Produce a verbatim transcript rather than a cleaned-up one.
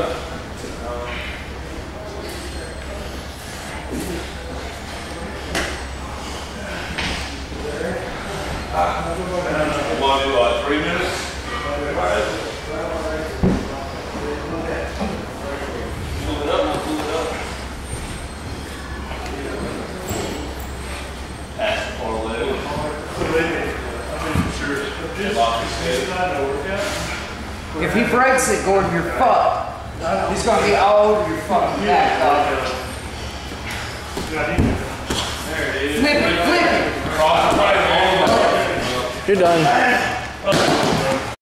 up. Uh, you want to do uh, three minutes? All right. Move it up, move it up. Pass the four leg. If he breaks it, Gordon, you're fucked. He's going to be all over your fucking back, dog. Flip it, flip it. You're done.